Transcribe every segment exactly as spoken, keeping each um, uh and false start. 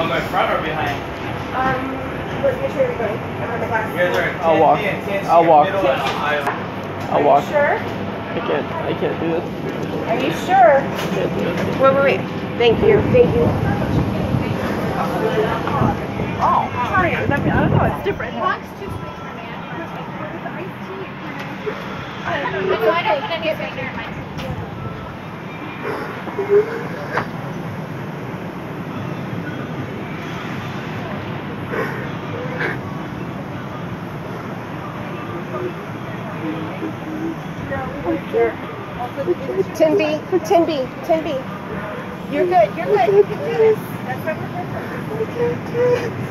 want to go in front or behind? Um, which way are we going? I have my glasses. You guys are I'll walk. I'll walk. Middle and aisle. I'll Are walk. you sure? I can't. I can't do this. Are you sure? I can't do this. Wait, wait, wait. Thank you. Thank you. Oh, sorry. I mean, I don't know. It's different. Box too sweet for me. I don't know. I don't eat any of it near mine. ten B, ten B, ten B. You're good, you're good. You can do this. That's what we're here for.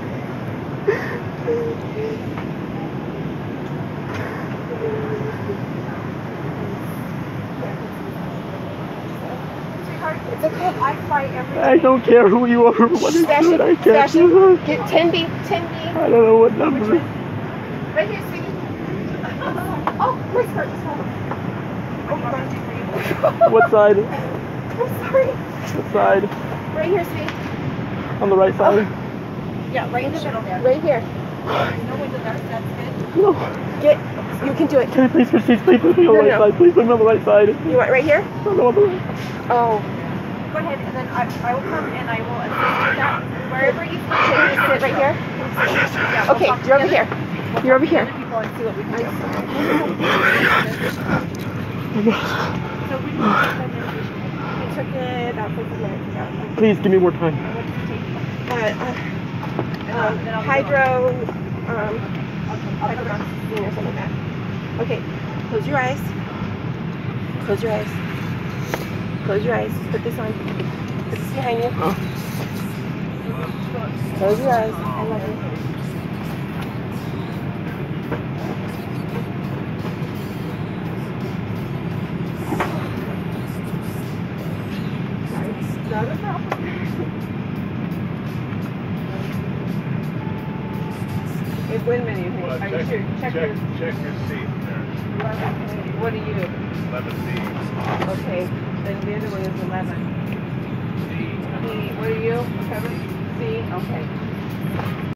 It's okay. I fight every I don't care who you are or what is Stash good. it, I can't stash do it. this. Get ten B, ten B. I don't know what number. Right here, sweetie. Oh, my skirt is home. Oh, my God. What side? I'm sorry. What side? Right here, sweetie. On the right side? Yeah, right in the middle there. Right here. No window there. That's good. No. Get, you can do it. Can I please switch seats? Please put me on the No, right no. side. Please put me on the right side. You want right here? No, no, on the right. Oh. Go ahead, and then I, I will come and I will assist with that. Wherever you sit. Can you sit right here? Yeah, we'll Okay, talk you're over together. here. We'll You're over talk to here. other people and see what we can do. So we We took it about fifty minutes ago. Please give me more time. Uh, uh, um, hydro, um, hydroxyzine or something like that. Okay, close your eyes. Close your eyes. Close your eyes. Put this on. Put this behind you. Close your eyes. I love you. Not a problem. Hey, wait a minute. Well, Are check, you sure? Check, check, your. check your seat there. What are you? eleven C. Okay. Then the other one is eleven. D. D. What are you? Seven. C. Okay.